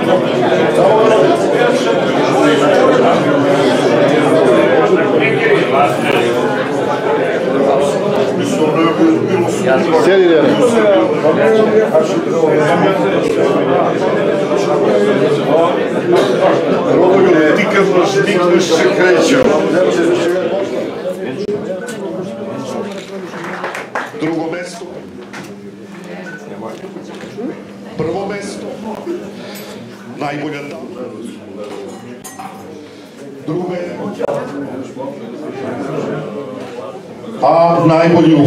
Sjedi Dene. Ti kad vznikneš se kreću. Drugo mesto. Prvo mesto. Najbolja dama. Drugo mesto. A najbolji u